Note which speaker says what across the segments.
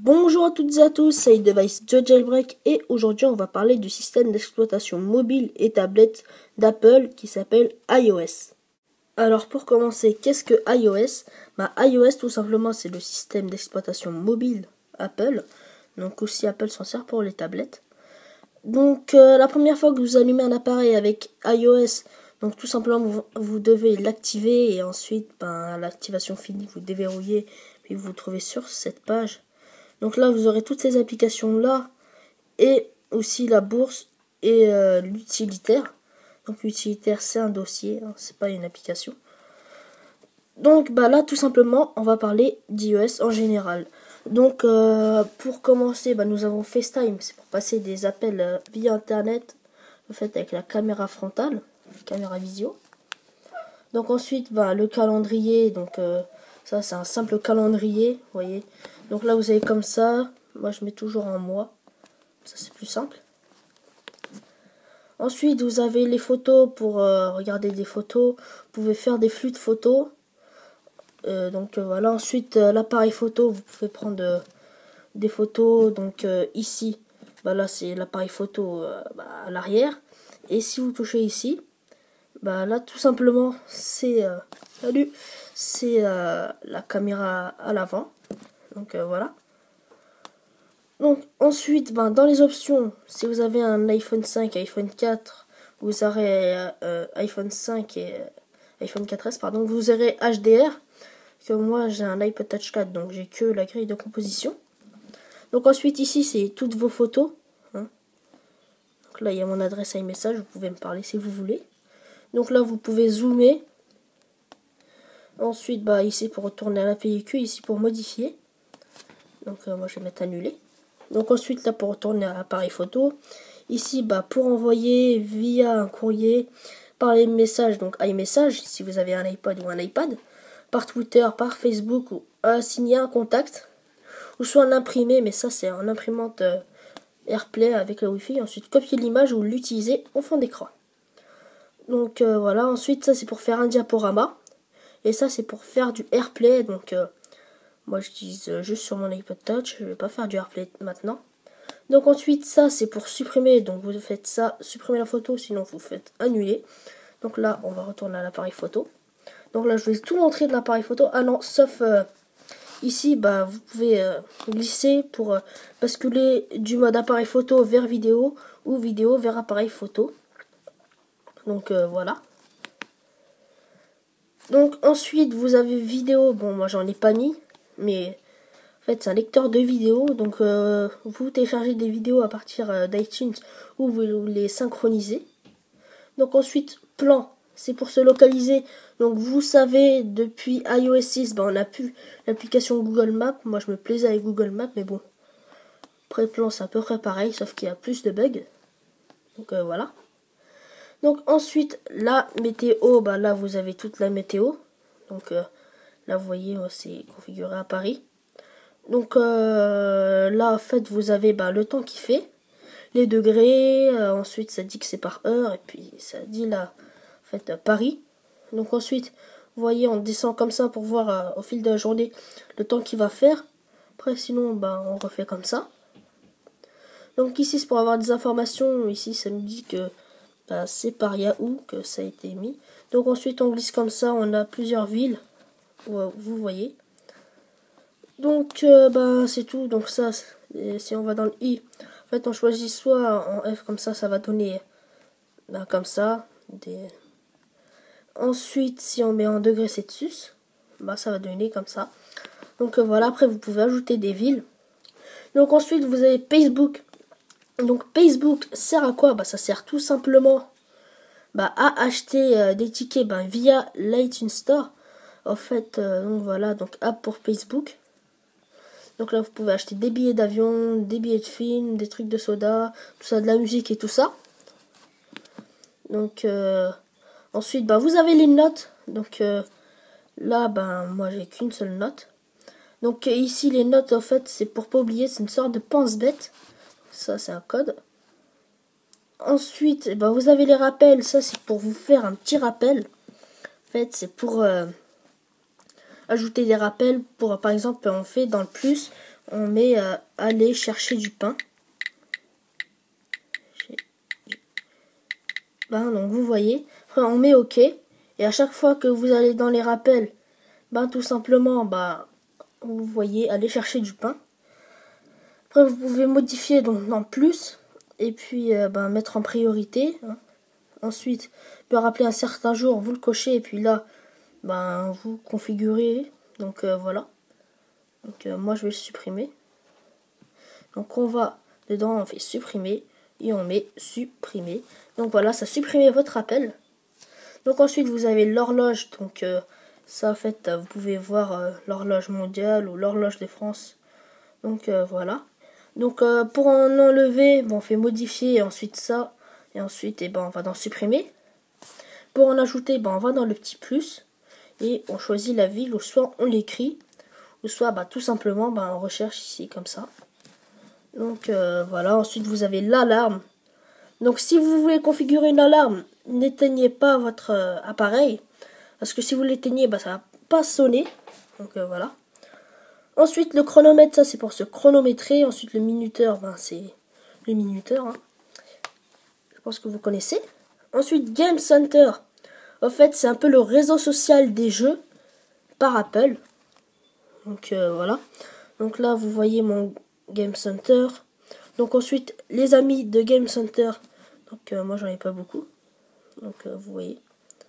Speaker 1: Bonjour à toutes et à tous, c'est Device The Jailbreak et aujourd'hui on va parler du système d'exploitation mobile et tablette d'Apple qui s'appelle iOS. Alors pour commencer, qu'est-ce que iOS? iOS tout simplement c'est le système d'exploitation mobile Apple, donc aussi Apple s'en sert pour les tablettes. Donc la première fois que vous allumez un appareil avec iOS, donc tout simplement vous devez l'activer et ensuite l'activation finie vous déverrouillez puis vous vous trouvez sur cette page. Donc là, vous aurez toutes ces applications-là et aussi la bourse et l'utilitaire. Donc l'utilitaire, c'est un dossier, hein, c'est pas une application. Donc là, tout simplement, on va parler d'iOS en général. Donc pour commencer, nous avons FaceTime, c'est pour passer des appels via Internet, en fait avec la caméra frontale, caméra visio. Donc ensuite, le calendrier, donc ça c'est un simple calendrier, vous voyez. Donc là vous avez comme ça, moi je mets toujours en mois, ça c'est plus simple. Ensuite vous avez les photos pour regarder des photos, vous pouvez faire des flux de photos. Voilà, ensuite l'appareil photo, vous pouvez prendre des photos, donc ici, là c'est l'appareil photo à l'arrière. Et si vous touchez ici, là tout simplement c'est la caméra à l'avant. Donc voilà. Donc ensuite, dans les options, si vous avez un iPhone 5, iPhone 4, vous aurez iPhone 5 et iPhone 4S, pardon, vous aurez HDR. Que moi j'ai un iPod Touch 4, donc j'ai que la grille de composition. Donc ensuite ici c'est toutes vos photos. Hein. Donc là il y a mon adresse iMessage, vous pouvez me parler si vous voulez. Donc là vous pouvez zoomer. Ensuite ici pour retourner à la pellicule, ici pour modifier. Donc moi je vais mettre annuler. Donc ensuite là pour retourner à l'appareil photo. Ici pour envoyer via un courrier par les messages, donc iMessage si vous avez un iPod ou un iPad, par Twitter, par Facebook, ou signer un contact, ou soit l'imprimer, mais ça c'est en imprimante AirPlay avec la Wi-Fi. Ensuite copier l'image ou l'utiliser en fond d'écran. Donc voilà, ensuite ça c'est pour faire un diaporama. Et ça c'est pour faire du AirPlay, donc moi j'utilise juste sur mon iPod Touch, je vais pas faire du AirPlay maintenant. Donc ensuite ça c'est pour supprimer, donc vous faites ça, supprimer la photo, sinon vous faites annuler. Donc là on va retourner à l'appareil photo. Donc là je vais tout montrer de l'appareil photo, ah non, sauf ici vous pouvez glisser pour basculer du mode appareil photo vers vidéo ou vidéo vers appareil photo. Donc voilà. Donc ensuite vous avez vidéo, bon moi j'en ai pas mis, mais en fait c'est un lecteur de vidéos, donc vous téléchargez des vidéos à partir d'iTunes ou vous les synchronisez. Donc ensuite plan, c'est pour se localiser, donc vous savez depuis iOS 6 on a plus l'application Google Maps, moi je me plaisais avec Google Maps mais bon, après plan c'est à peu près pareil sauf qu'il y a plus de bugs, donc voilà. Donc ensuite la météo, là vous avez toute la météo. Donc là vous voyez c'est configuré à Paris. Donc là en fait vous avez le temps qu'il fait, les degrés, ensuite ça dit que c'est par heure et puis ça dit là en fait Paris. Donc ensuite vous voyez on descend comme ça pour voir au fil de la journée le temps qu'il va faire. Après sinon on refait comme ça. Donc ici c'est pour avoir des informations, ici ça nous dit que c'est par Yahoo que ça a été mis. Donc ensuite on glisse comme ça, on a plusieurs villes, vous voyez. Donc c'est tout. Donc ça, si on va dans le i, en fait on choisit soit en F comme ça va donner comme ça. Ensuite si on met en degrés Celsius, ça va donner comme ça. Donc voilà, après vous pouvez ajouter des villes. Donc ensuite vous avez Facebook. Donc Facebook sert à quoi? Ça sert tout simplement à acheter des tickets via l'iTunes Store. En fait, donc voilà, donc app pour Facebook. Donc là, vous pouvez acheter des billets d'avion, des billets de film, des trucs de soda, tout ça, de la musique et tout ça. Donc ensuite, vous avez les notes. Donc là, moi j'ai qu'une seule note. Donc ici, les notes, en fait, c'est pour pas oublier, c'est une sorte de pense-bête. Ça, c'est un code. Ensuite, vous avez les rappels. Ça, c'est pour vous faire un petit rappel. En fait, c'est pour ajouter des rappels. Pour, par exemple, on fait dans le plus, on met aller chercher du pain. Donc vous voyez, après on met OK, et à chaque fois que vous allez dans les rappels, tout simplement, vous voyez, aller chercher du pain. Après vous pouvez modifier donc dans plus, et puis mettre en priorité. Ensuite, me rappeler un certain jour, vous le cochez, et puis là, vous configurez. Donc voilà. Donc moi je vais le supprimer. Donc on va dedans, on fait supprimer et on met supprimer. Donc voilà, ça supprime votre rappel. Donc ensuite vous avez l'horloge. Donc ça en fait vous pouvez voir l'horloge mondiale ou l'horloge de France. Donc voilà. Donc pour en enlever, on fait modifier et ensuite ça. Et ensuite on va dans supprimer. Pour en ajouter, on va dans le petit plus. Et on choisit la ville, ou soit on l'écrit, ou soit tout simplement on recherche ici comme ça. Donc voilà, ensuite vous avez l'alarme. Donc si vous voulez configurer une alarme, n'éteignez pas votre appareil, parce que si vous l'éteignez, ça va pas sonner. Donc voilà. Ensuite le chronomètre, ça c'est pour se chronométrer. Ensuite le minuteur, c'est le minuteur. Je pense que vous connaissez. Ensuite Game Center. En fait c'est un peu le réseau social des jeux par Apple. Donc voilà. Donc là vous voyez mon Game Center. Donc ensuite les amis de Game Center. Donc moi j'en ai pas beaucoup. Donc vous voyez.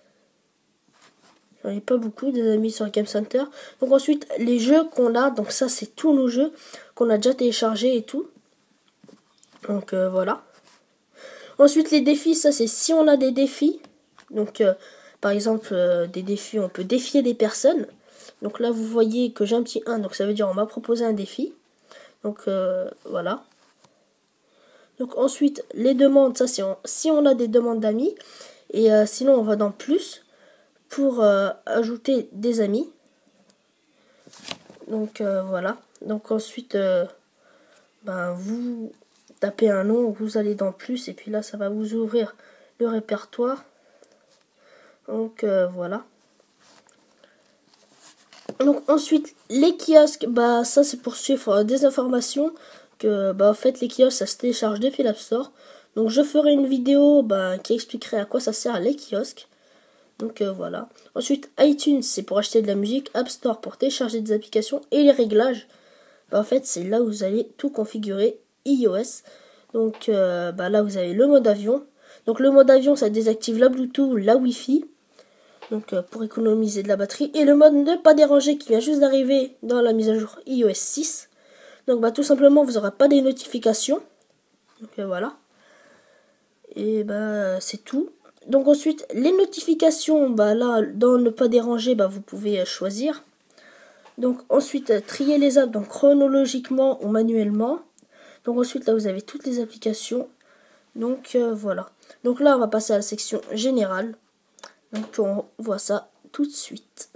Speaker 1: J'en ai pas beaucoup des amis sur Game Center. Donc ensuite les jeux qu'on a. Donc ça c'est tous nos jeux qu'on a déjà téléchargés et tout. Donc voilà. Ensuite les défis, ça c'est si on a des défis. Donc par exemple des défis, on peut défier des personnes. Donc là vous voyez que j'ai un petit 1. Donc ça veut dire on m'a proposé un défi. Donc voilà. Donc ensuite les demandes, ça c'est si on a des demandes d'amis. Et sinon on va dans plus pour ajouter des amis. Donc voilà. Donc ensuite vous tapez un nom, vous allez dans plus et puis là ça va vous ouvrir le répertoire. Donc voilà. Donc ensuite les kiosques, ça c'est pour suivre des informations que en fait les kiosques ça se télécharge depuis l'App Store. Donc je ferai une vidéo qui expliquerait à quoi ça sert les kiosques. Donc voilà. Ensuite iTunes c'est pour acheter de la musique, App Store pour télécharger des applications et les réglages. En fait c'est là où vous allez tout configurer iOS. Donc là vous avez le mode avion. Donc le mode avion ça désactive la Bluetooth, la Wi-Fi. Donc pour économiser de la batterie. Et le mode ne pas déranger qui vient juste d'arriver dans la mise à jour iOS 6. Donc tout simplement vous n'aurez pas des notifications. Donc voilà. Et c'est tout. Donc ensuite les notifications, là dans ne pas déranger, vous pouvez choisir. Donc ensuite trier les apps donc chronologiquement ou manuellement. Donc ensuite là vous avez toutes les applications. Donc voilà. Donc là on va passer à la section générale. Donc on voit ça tout de suite.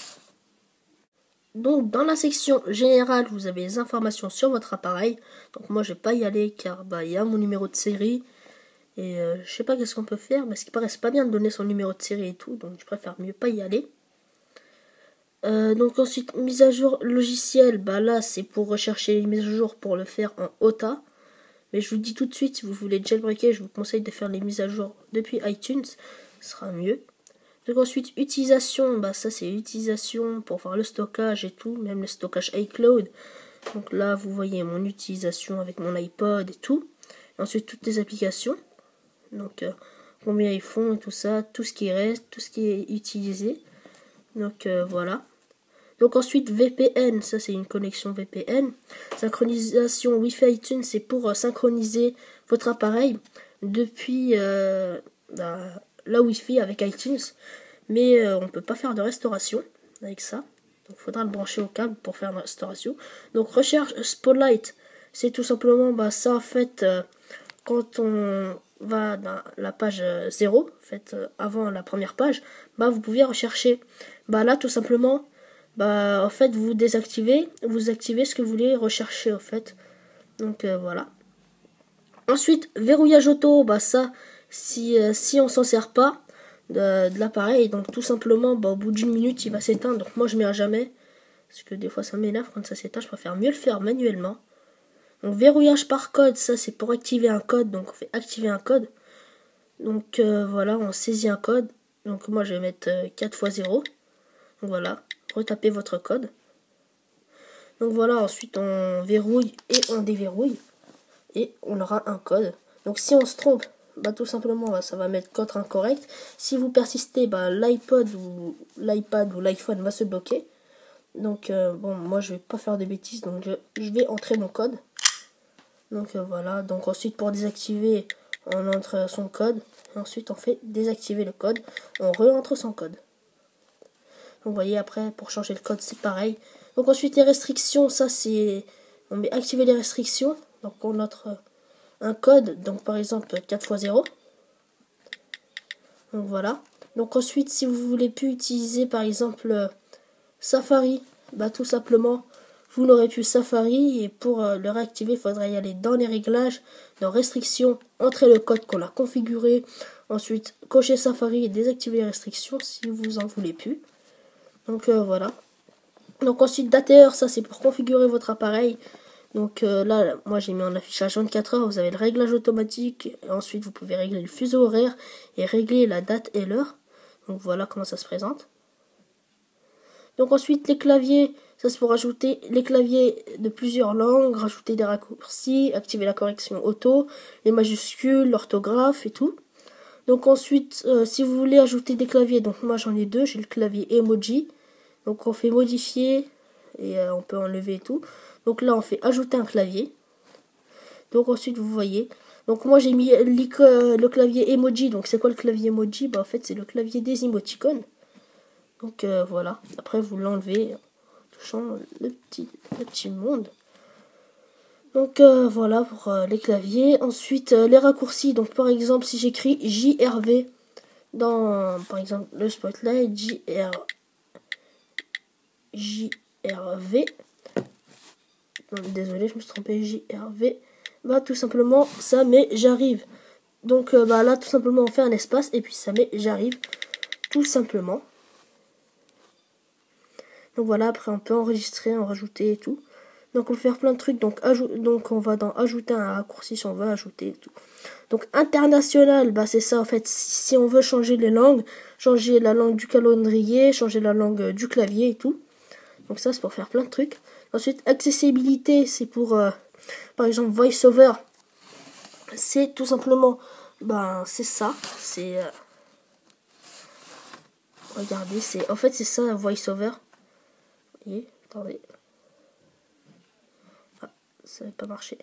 Speaker 1: Donc dans la section générale, vous avez les informations sur votre appareil. Donc moi je vais pas y aller car il y a mon numéro de série. Et je sais pas qu'est-ce qu'on peut faire, mais ce qui paraît c'est pas bien de donner son numéro de série et tout. Donc je préfère mieux pas y aller. Donc ensuite mise à jour logiciel, là c'est pour rechercher les mises à jour pour le faire en OTA. Mais je vous dis tout de suite, si vous voulez jailbreaker, je vous conseille de faire les mises à jour depuis iTunes. Ce sera mieux. Donc ensuite, utilisation, ça c'est utilisation pour faire le stockage et tout, même le stockage iCloud. Donc là, vous voyez mon utilisation avec mon iPod et tout. Et ensuite, toutes les applications. Donc, combien ils font et tout ça, tout ce qui reste, tout ce qui est utilisé. Donc voilà. Donc ensuite, VPN, ça c'est une connexion VPN. Synchronisation Wi-Fi iTunes, c'est pour synchroniser votre appareil depuis la Wi-Fi avec iTunes, mais on ne peut pas faire de restauration avec ça. Donc il faudra le brancher au câble pour faire une restauration. Donc recherche Spotlight, c'est tout simplement ça en fait quand on va dans la page 0, en fait, avant la première page, vous pouvez rechercher. Là tout simplement, en fait vous désactivez, vous activez ce que vous voulez rechercher en fait. Donc voilà. Ensuite verrouillage auto, ça si on s'en sert pas de l'appareil, donc tout simplement au bout d'une minute il va s'éteindre. Donc moi je mets à jamais, parce que des fois ça m'énerve quand ça s'éteint, je préfère mieux le faire manuellement. Donc verrouillage par code, ça c'est pour activer un code, donc on fait activer un code. Donc voilà, on saisit un code. Donc moi je vais mettre 4 x 0. Donc voilà, retapez votre code. Donc voilà, ensuite on verrouille et on déverrouille. Et on aura un code. Donc si on se trompe, bah tout simplement ça va mettre code incorrect. Si vous persistez, bah l'iPod ou l'iPad ou l'iPhone va se bloquer. Donc bon, moi je vais pas faire de bêtises, donc je vais entrer mon code. Donc voilà, donc ensuite pour désactiver, on entre son code. Et ensuite on fait désactiver le code, on re-entre son code. Donc vous voyez, après pour changer le code c'est pareil. Donc ensuite les restrictions, ça c'est, on met activer les restrictions. Donc on entre un code, donc par exemple 4 x 0. Donc voilà. Donc ensuite si vous voulez plus utiliser par exemple Safari, bah tout simplement vous n'aurez plus Safari, et pour le réactiver il faudra y aller dans les réglages, dans restrictions, entrer le code qu'on a configuré, ensuite cocher Safari et désactiver les restrictions si vous en voulez plus. Donc voilà. Donc ensuite date et heure, ça c'est pour configurer votre appareil. Donc là, moi j'ai mis en affichage 24 heures, vous avez le réglage automatique, et ensuite vous pouvez régler le fuseau horaire et régler la date et l'heure. Donc voilà comment ça se présente. Donc ensuite les claviers, ça c'est pour ajouter les claviers de plusieurs langues, rajouter des raccourcis, activer la correction auto, les majuscules, l'orthographe et tout. Donc ensuite, si vous voulez ajouter des claviers, donc moi j'en ai deux, j'ai le clavier emoji. Donc on fait modifier et on peut enlever et tout. Donc là on fait ajouter un clavier. Donc ensuite vous voyez. Donc moi j'ai mis le clavier emoji. Donc c'est quoi le clavier emoji? Bah en fait c'est le clavier des émoticônes. Donc voilà. Après vous l'enlevez en touchant le petit monde. Donc voilà pour les claviers. Ensuite les raccourcis. Donc par exemple si j'écris JRV dans par exemple le Spotlight, JRV. Désolé, je me suis trompé, JRV. Bah tout simplement ça met j'arrive. Donc bah là tout simplement on fait un espace et puis ça met j'arrive tout simplement. Donc voilà, après on peut enregistrer, en rajouter et tout. Donc on peut faire plein de trucs. Donc on va dans ajouter un raccourci si on veut ajouter et tout. Donc international, bah c'est ça en fait. Si on veut changer les langues, changer la langue du calendrier, changer la langue du clavier et tout. Donc ça c'est pour faire plein de trucs. Ensuite accessibilité, c'est pour par exemple VoiceOver. C'est tout simplement, ben c'est ça. C'est regardez, c'est en fait c'est ça VoiceOver. Vous voyez, attendez. Ah, ça n'a pas marché.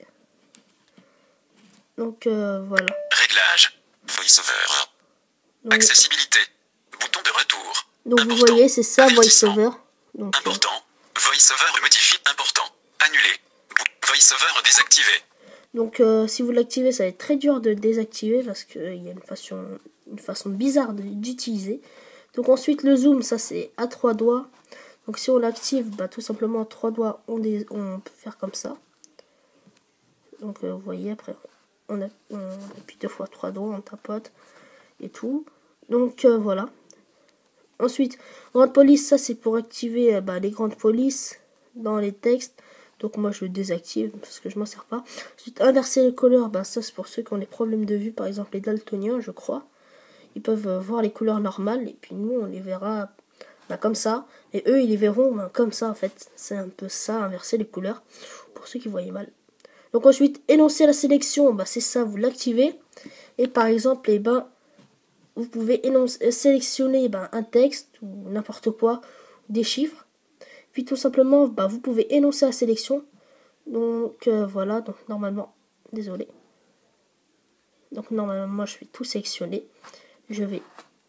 Speaker 1: Donc voilà.
Speaker 2: Réglage. VoiceOver. Donc, accessibilité. Bouton de retour.
Speaker 1: Donc important. Vous voyez, c'est ça VoiceOver. Donc,
Speaker 2: important. VoiceOver modifié. Important. Annulé. VoiceOver désactivé.
Speaker 1: Donc si vous l'activez, ça va être très dur de désactiver parce qu'il y a une façon bizarre d'utiliser. Donc ensuite le zoom, ça c'est à 3 doigts. Donc si on l'active, bah, tout simplement 3 doigts, on peut faire comme ça. Donc vous voyez, après on appuie 2 fois 3 doigts, on tapote et tout. Donc voilà. Ensuite, grande police, ça c'est pour activer les grandes polices dans les textes. Donc moi je le désactive parce que je m'en sers pas. Ensuite, inverser les couleurs, ça c'est pour ceux qui ont des problèmes de vue, par exemple les daltoniens je crois. Ils peuvent voir les couleurs normales et puis nous on les verra comme ça. Et eux ils les verront comme ça en fait. C'est un peu ça, inverser les couleurs pour ceux qui voyaient mal. Donc ensuite, énoncer la sélection, c'est ça, vous l'activez. Et par exemple, vous pouvez sélectionner un texte ou n'importe quoi, des chiffres. Puis tout simplement, vous pouvez énoncer la sélection. Donc voilà, donc normalement, désolé. Donc normalement, moi je vais tout sélectionner. Je vais...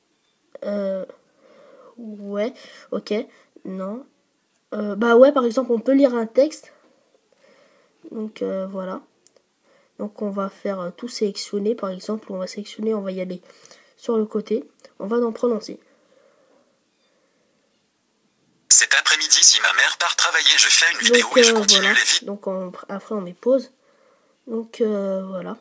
Speaker 1: ouais, ok, non. Ouais, par exemple, on peut lire un texte. Donc voilà. Donc on va faire tout sélectionner. Par exemple, on va sélectionner, on va y aller sur le côté. On va en prononcer.
Speaker 2: Cet après-midi, si ma mère part travailler, je fais une vidéo et je continue
Speaker 1: voilà.
Speaker 2: les vies.
Speaker 1: Donc après on met pause. Donc voilà.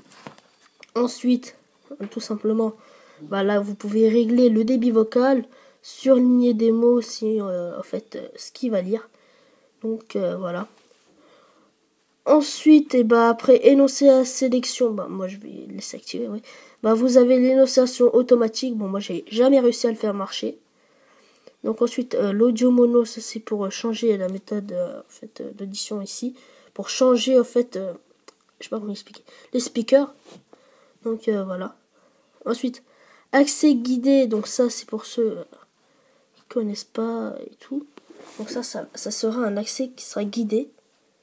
Speaker 1: Ensuite, tout simplement, là vous pouvez régler le débit vocal. surligner des mots aussi, en fait, ce qu'il va lire. Donc voilà. Ensuite, et bah après énoncer la sélection, bah moi je vais laisser activer, oui. Bah vous avez l'énonciation automatique. Bon, moi j'ai jamais réussi à le faire marcher. Donc ensuite l'audio mono, ça c'est pour changer la méthode en fait d'audition ici, pour changer en fait, je sais pas comment expliquer, les speakers. Donc voilà. Ensuite accès guidé, donc ça c'est pour ceux qui connaissent pas et tout. Donc ça sera un accès qui sera guidé.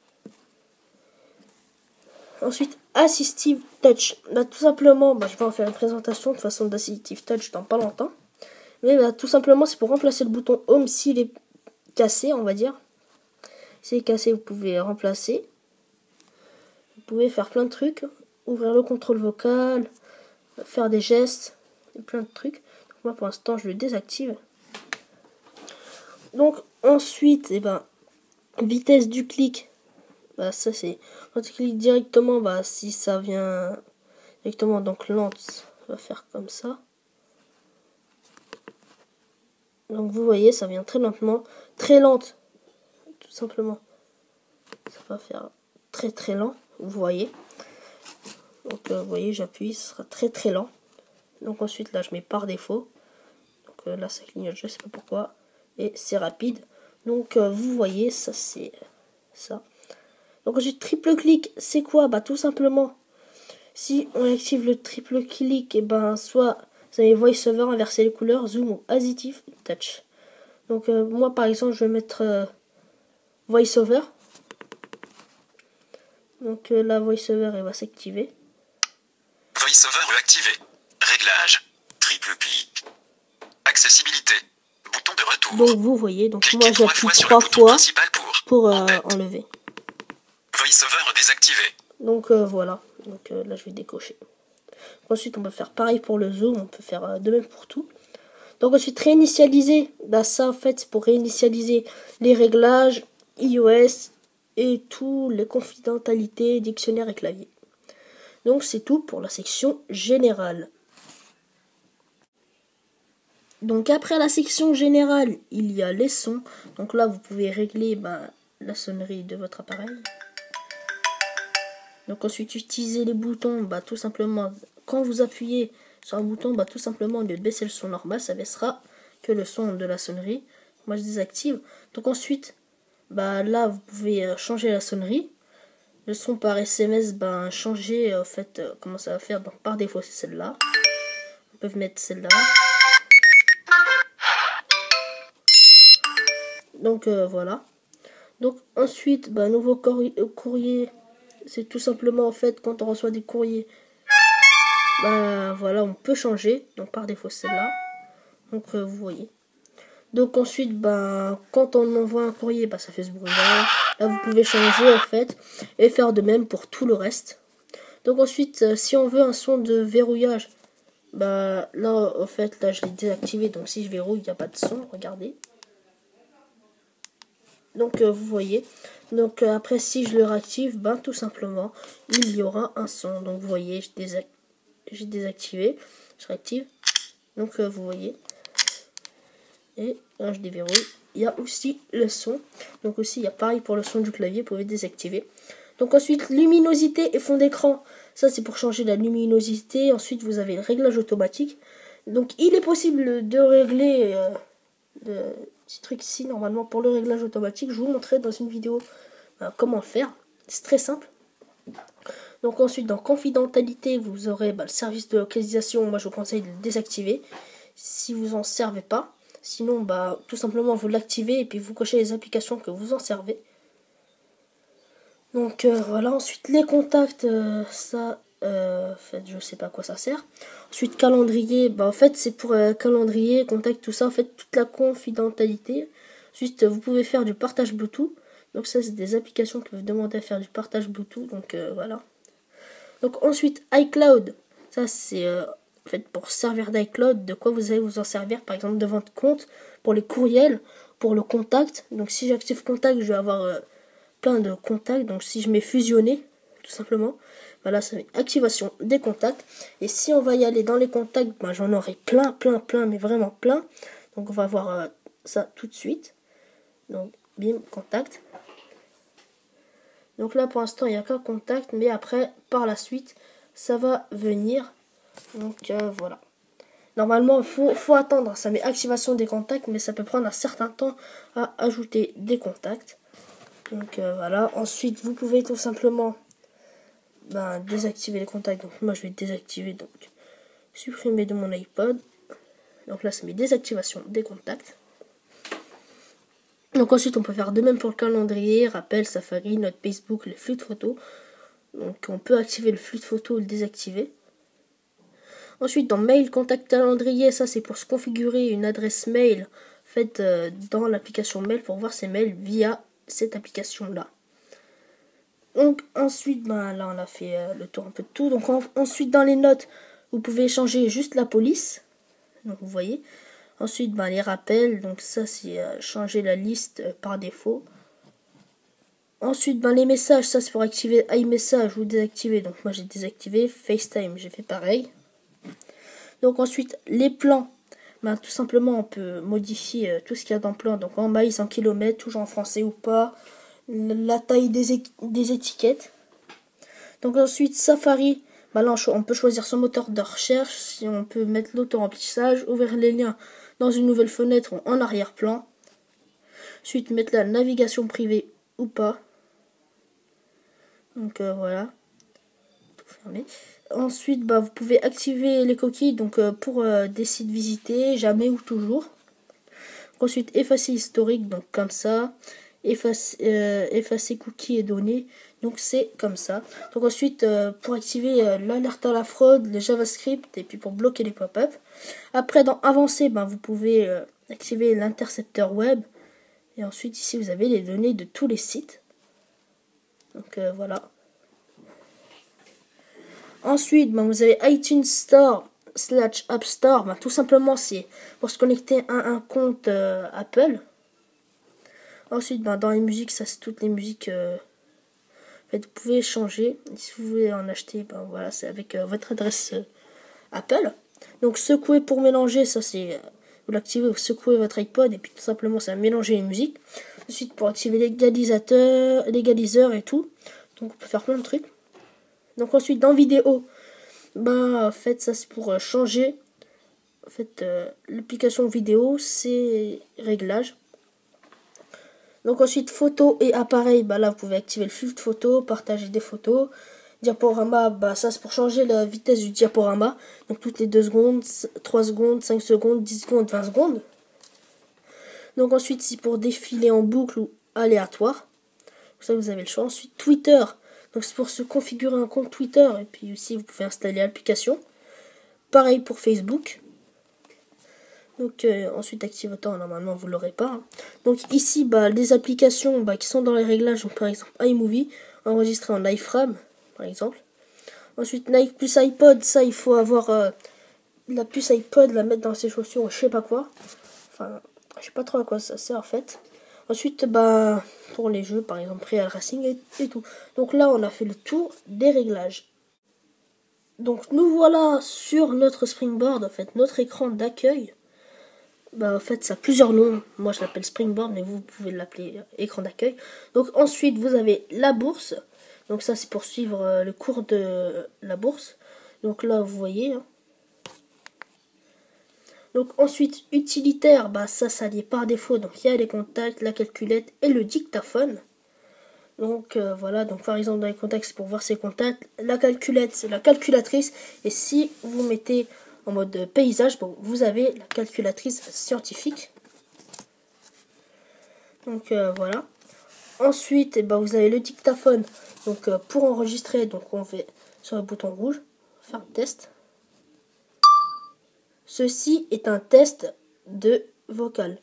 Speaker 1: Ensuite, Assistive Touch. Bah, tout simplement, bah, je vais en faire une présentation de façon d'Assistive Touch dans pas longtemps. Mais bah, tout simplement, c'est pour remplacer le bouton Home s'il est cassé, on va dire. S'il est cassé, vous pouvez remplacer. Vous pouvez faire plein de trucs. Ouvrir le contrôle vocal, faire des gestes, et plein de trucs. Donc, moi, pour l'instant, je le désactive. Donc, ensuite, eh ben, vitesse du clic. Bah, ça c'est quand tu cliques directement, bah si ça vient directement, donc lente, on va faire comme ça. Donc vous voyez, ça vient très lentement, très lente, tout simplement. Ça va faire très très lent, vous voyez. Donc vous voyez, j'appuie, ce sera très très lent. Donc ensuite là je mets par défaut. Donc là ça clignote, je sais pas pourquoi, et c'est rapide. Donc vous voyez, ça c'est ça. Donc ensuite, triple clic, c'est quoi? Bah tout simplement, si on active le triple clic, et ben soit vous avez VoiceOver, inverser les couleurs, zoom ou Assistive Touch. Donc moi par exemple, je vais mettre VoiceOver. Donc la VoiceOver, elle va s'activer.
Speaker 2: VoiceOver activé. Réglage. Triple clic. Accessibilité. Bouton de retour.
Speaker 1: Donc vous voyez, donc
Speaker 2: cliquez
Speaker 1: moi j'appuie 3
Speaker 2: fois
Speaker 1: pour enlever.
Speaker 2: VoiceOver désactivé.
Speaker 1: Donc voilà, donc là je vais décocher. Ensuite on peut faire pareil pour le zoom, on peut faire de même pour tout. Donc ensuite réinitialiser, bah ça en fait c'est pour réinitialiser les réglages, iOS et tout, les confidentialités, dictionnaire et clavier. Donc c'est tout pour la section générale. Donc après la section générale, il y a les sons. Donc là vous pouvez régler la sonnerie de votre appareil. Donc ensuite utiliser les boutons, tout simplement quand vous appuyez sur un bouton, tout simplement au lieu de baisser le son normal, ça baissera que le son de la sonnerie. Moi je désactive. Donc ensuite, là vous pouvez changer la sonnerie. Le son par SMS, changer en fait comment ça va faire. Donc par défaut c'est celle-là. On peut mettre celle-là. Donc voilà. Donc ensuite, nouveau courrier. C'est tout simplement en fait quand on reçoit des courriers. Voilà, on peut changer. Donc par défaut celle-là. Donc vous voyez. Donc ensuite, quand on envoie un courrier, ça fait ce bruit-là. Là vous pouvez changer en fait. Et faire de même pour tout le reste. Donc ensuite, si on veut un son de verrouillage, là en fait là je l'ai désactivé. Donc si je verrouille, il n'y a pas de son. Regardez. Donc vous voyez. Donc après si je le réactive, tout simplement il y aura un son. Donc vous voyez, j'ai désactivé, je réactive. Donc vous voyez. Et là je déverrouille. Il y a aussi le son. Donc aussi il y a pareil pour le son du clavier, vous pouvez désactiver. Donc ensuite luminosité et fond d'écran. Ça c'est pour changer la luminosité. Ensuite vous avez le réglage automatique. Donc il est possible de régler petit truc ici normalement pour le réglage automatique. Je vous montrerai dans une vidéo comment faire. C'est très simple. Donc ensuite dans confidentialité vous aurez le service de localisation. Moi je vous conseille de le désactiver si vous en servez pas. Sinon tout simplement vous l'activez et puis vous cochez les applications que vous en servez. Donc voilà. Ensuite les contacts, ça en fait je sais pas à quoi ça sert. Ensuite calendrier, en fait c'est pour calendrier, contact, tout ça, en fait toute la confidentialité. Ensuite vous pouvez faire du partage Bluetooth. Donc ça c'est des applications qui vous demandent à faire du partage Bluetooth. Donc voilà. Donc ensuite iCloud, ça c'est en fait pour servir d'iCloud, de quoi vous allez vous en servir, par exemple de votre compte, pour les courriels, pour le contact. Donc si j'active contact, je vais avoir plein de contacts. Donc si je mets fusionner, tout simplement, voilà, ça met activation des contacts. Et si on va y aller dans les contacts, j'en aurai plein, mais vraiment plein. Donc on va voir ça tout de suite. Donc bim, contact. Donc là pour l'instant il n'y a qu'un contact, mais après par la suite ça va venir. Donc voilà. Normalement faut attendre, ça met activation des contacts, mais ça peut prendre un certain temps à ajouter des contacts. Donc voilà. Ensuite vous pouvez tout simplement désactiver les contacts. Donc moi je vais désactiver, donc supprimer de mon iPod. Donc là ça met désactivation des contacts. Donc ensuite on peut faire de même pour le calendrier, rappel, Safari, note Facebook, les flux de photos. Donc on peut activer le flux de photos ou le désactiver. Ensuite dans mail, contact, calendrier, ça c'est pour se configurer une adresse mail faite dans l'application mail pour voir ses mails via cette application là. Donc ensuite là on a fait le tour un peu de tout. Donc ensuite dans les notes vous pouvez changer juste la police. Donc vous voyez. Ensuite les rappels, donc ça c'est changer la liste par défaut. Ensuite les messages, ça c'est pour activer iMessage ou désactiver. Donc moi j'ai désactivé. FaceTime, j'ai fait pareil. Donc ensuite les plans, tout simplement on peut modifier tout ce qu'il y a dans le plan. Donc en miles, en kilomètres, toujours en français ou pas. La taille des étiquettes. Donc ensuite Safari, là on peut choisir son moteur de recherche. Si on peut mettre l'auto-remplissage, ouvrir les liens dans une nouvelle fenêtre ou en arrière-plan. Ensuite mettre la navigation privée ou pas. Donc voilà. Tout fermé. Ensuite vous pouvez activer les coquilles donc pour des sites visités, jamais ou toujours. Ensuite effacer historique, donc comme ça. Effacer cookies et données, donc c'est comme ça. Donc ensuite pour activer l'alerte à la fraude, le JavaScript, et puis pour bloquer les pop-up. Après dans avancer, vous pouvez activer l'intercepteur web, et ensuite ici vous avez les données de tous les sites. Donc voilà. Ensuite vous avez iTunes Store / App Store, tout simplement c'est pour se connecter à un compte Apple. Ensuite, dans les musiques, ça c'est toutes les musiques. Vous pouvez changer. Si vous voulez en acheter, voilà, c'est avec votre adresse Apple. Donc secouer pour mélanger, ça c'est vous l'activez, vous secouez votre iPod et puis tout simplement ça va mélanger les musiques. Ensuite pour activer l'égaliseur et tout. Donc on peut faire plein de trucs. Donc ensuite dans vidéo, en fait ça c'est pour changer. En fait l'application vidéo, c'est réglage. Donc ensuite photo et appareil, là vous pouvez activer le flux de photos, partager des photos. Diaporama, ça c'est pour changer la vitesse du diaporama. Donc toutes les 2 secondes, 3 secondes, 5 secondes, 10 secondes, 20 secondes. Donc ensuite c'est pour défiler en boucle ou aléatoire. Ça vous avez le choix. Ensuite Twitter, donc c'est pour se configurer un compte Twitter. Et puis aussi vous pouvez installer l'application. Pareil pour Facebook. Donc ensuite active autant, normalement vous l'aurez pas. Donc ici les applications qui sont dans les réglages, donc par exemple iMovie, enregistré en iFrame par exemple. Ensuite Nike plus iPod, ça il faut avoir la puce iPod, la mettre dans ses chaussures ou je sais pas quoi. Enfin je sais pas trop à quoi ça sert en fait. Ensuite pour les jeux par exemple Real Racing et tout. Donc là on a fait le tour des réglages. Donc nous voilà sur notre Springboard, en fait notre écran d'accueil. En fait ça a plusieurs noms, moi je l'appelle Springboard mais vous pouvez l'appeler écran d'accueil. Donc ensuite vous avez la bourse, donc ça c'est pour suivre le cours de la bourse. Donc là vous voyez. Donc ensuite utilitaire, ça y est par défaut, donc il y a les contacts, la calculette et le dictaphone. Donc voilà, donc par exemple dans les contacts c'est pour voir ses contacts, la calculette c'est la calculatrice, et si vous mettez en mode paysage, vous avez la calculatrice scientifique. Donc voilà. Ensuite, vous avez le dictaphone. Donc pour enregistrer, donc on fait sur le bouton rouge, faire un test. Ceci est un test de vocal.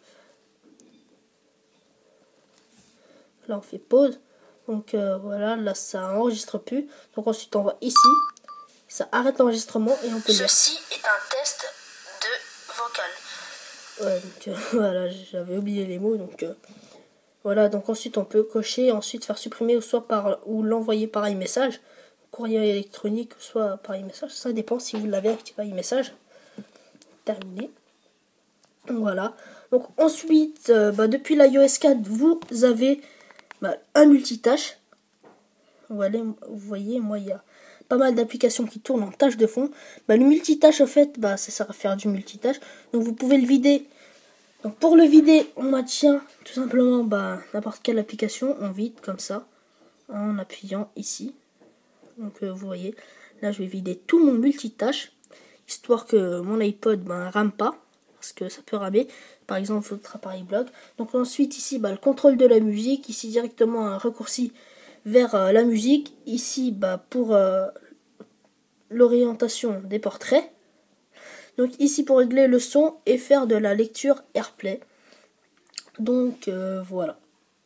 Speaker 1: Là on fait pause. Donc voilà, là ça enregistre plus. Donc ensuite on va ici. Ça arrête l'enregistrement et on peut lire.
Speaker 3: Ceci est un test de vocal.
Speaker 1: Ouais, donc voilà, j'avais oublié les mots. Donc voilà, donc ensuite on peut cocher, ensuite faire supprimer ou l'envoyer par iMessage, courrier électronique, soit par iMessage. Ça dépend si vous l'avez activé iMessage. Terminé. Voilà. Donc ensuite, depuis l'iOS 4, vous avez un multitâche. Voilà, vous voyez, moi il y a pas mal d'applications qui tournent en tâche de fond. Le multitâche, en fait, ça sert à faire du multitâche. Donc vous pouvez le vider. Donc pour le vider, on maintient tout simplement n'importe quelle application. On vide comme ça en appuyant ici. Donc vous voyez, là je vais vider tout mon multitâche, histoire que mon iPod rame pas, parce que ça peut ramer, par exemple votre appareil bloque. Donc ensuite ici le contrôle de la musique, ici directement un raccourci vers la musique, ici pour l'orientation des portraits. Donc ici pour régler le son et faire de la lecture AirPlay. Donc voilà.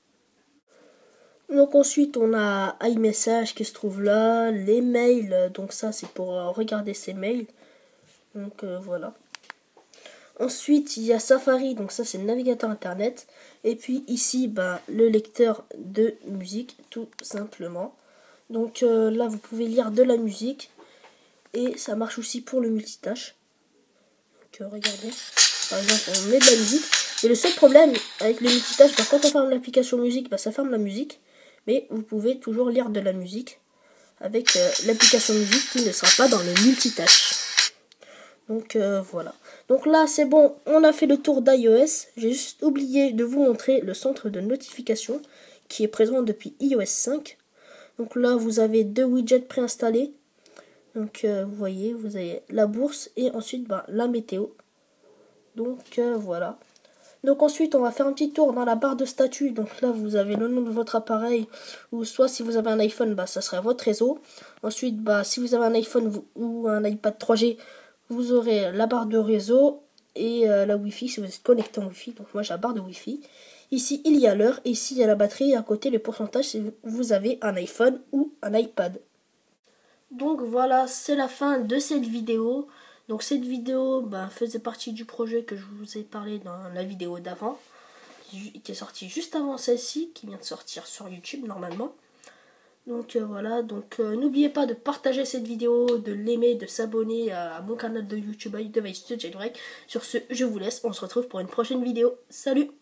Speaker 1: Donc ensuite on a iMessage qui se trouve là, les mails, donc ça c'est pour regarder ses mails. Donc voilà. Ensuite il y a Safari, donc ça c'est le navigateur internet. Et puis ici le lecteur de musique tout simplement. Donc là vous pouvez lire de la musique. Et ça marche aussi pour le multitâche. Donc regardez, par exemple on met de la musique. Et le seul problème avec le multitâche, quand on ferme l'application musique, ça ferme la musique. Mais vous pouvez toujours lire de la musique avec l'application musique qui ne sera pas dans le multitâche. Donc voilà. Donc là c'est bon, on a fait le tour d'iOS. J'ai juste oublié de vous montrer le centre de notification qui est présent depuis iOS 5. Donc là vous avez 2 widgets préinstallés. Donc vous voyez, vous avez la bourse et ensuite la météo. Donc voilà. Donc ensuite on va faire un petit tour dans la barre de statut. Donc là vous avez le nom de votre appareil, ou soit si vous avez un iPhone, ça sera votre réseau. Ensuite si vous avez un iPhone ou un iPad 3G, vous aurez la barre de réseau et la Wi-Fi si vous êtes connecté en Wi-Fi. Donc moi j'ai la barre de Wi-Fi. Ici il y a l'heure, et ici il y a la batterie, et à côté les pourcentages si vous avez un iPhone ou un iPad. Donc voilà, c'est la fin de cette vidéo. Donc cette vidéo faisait partie du projet que je vous ai parlé dans la vidéo d'avant, qui est sortie juste avant celle-ci, qui vient de sortir sur YouTube normalement. Donc voilà, donc n'oubliez pas de partager cette vidéo, de l'aimer, de s'abonner à mon canal de YouTube, Sur ce, je vous laisse, on se retrouve pour une prochaine vidéo. Salut!